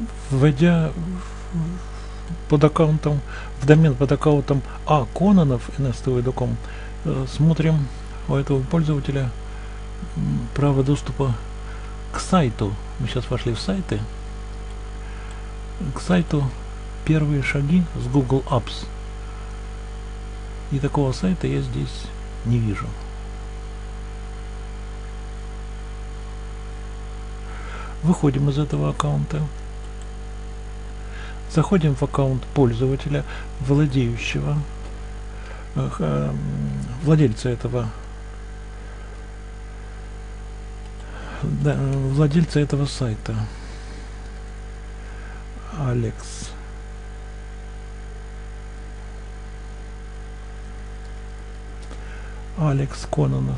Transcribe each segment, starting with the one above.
Вводя под аккаунтом, в домен под аккаунтом Кононов nstv.com, смотрим у этого пользователя право доступа к сайту. Мы сейчас вошли в сайты. К сайту первые шаги с Google Apps. И такого сайта я здесь не вижу. Выходим из этого аккаунта. Заходим в аккаунт пользователя, владельца этого сайта. Алекс Кононов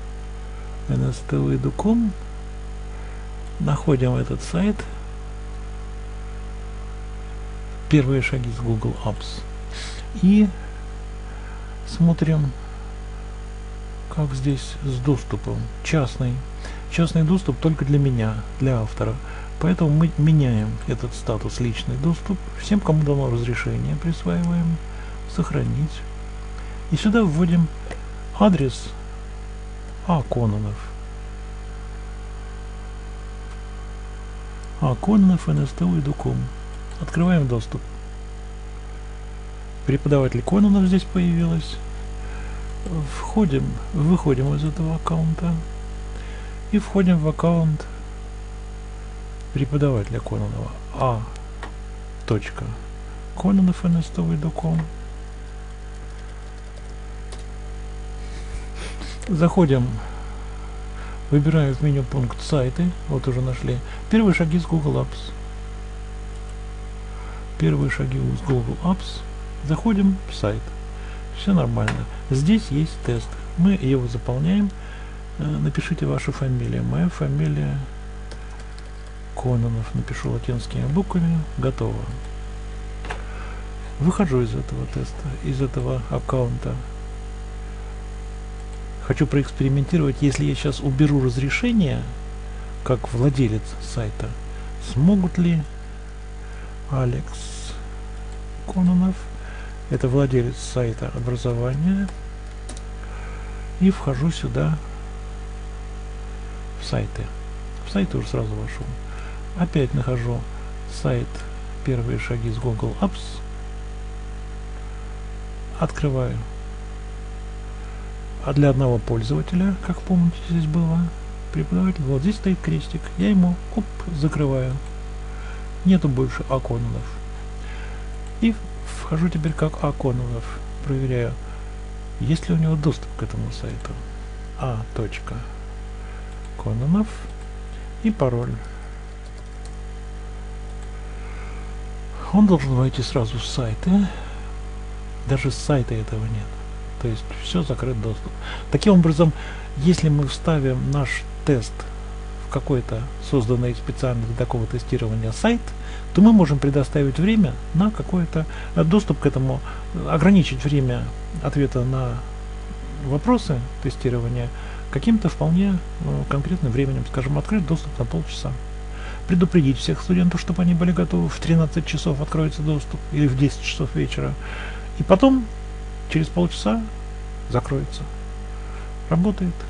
nstv.com. Находим этот сайт. Первые шаги с Google Apps. И смотрим, как здесь с доступом. Частный доступ только для меня, для автора. Поэтому мы меняем этот статус личный доступ. Всем, кому дано разрешение, присваиваем. Сохранить. И сюда вводим адрес Кононов. Кононов nstv.com. Открываем доступ. Преподаватель Кононов здесь появилась. Выходим из этого аккаунта и входим в аккаунт преподавателя Кононова. Кононов nstv.com. Заходим, выбираем в меню пункт сайты. Вот уже нашли. Первые шаги с Google Apps. Первые шаги с Google Apps. Заходим в сайт. Все нормально. Здесь есть тест. Мы его заполняем. Напишите вашу фамилию. Моя фамилия Кононов. Напишу латинскими буквами. Готово. Выхожу из этого теста, из этого аккаунта. Хочу проэкспериментировать, если я сейчас уберу разрешение, как владелец сайта, смогут ли Алекс Кононов, это владелец сайта образования, и вхожу сюда в сайты. В сайты уже сразу вошел. Опять нахожу сайт первые шаги с Google Apps. Открываю. А для одного пользователя, как помните, здесь было преподаватель, вот здесь стоит крестик. Я ему закрываю. Нету больше Кононов. И вхожу теперь как Кононов. Проверяю, есть ли у него доступ к этому сайту. Кононов и пароль. Он должен войти сразу в сайты. Даже с сайта этого нет. То есть все, закрыт доступ. Таким образом, если мы вставим наш тест в какой-то созданный специально для такого тестирования сайт, то мы можем предоставить время на какой-то доступ к этому, ограничить время ответа на вопросы тестирования каким-то вполне конкретным временем, скажем, открыть доступ на полчаса. Предупредить всех студентов, чтобы они были готовы, в 13 часов откроется доступ или в 10 часов вечера. И потом через полчаса закроется. Работает.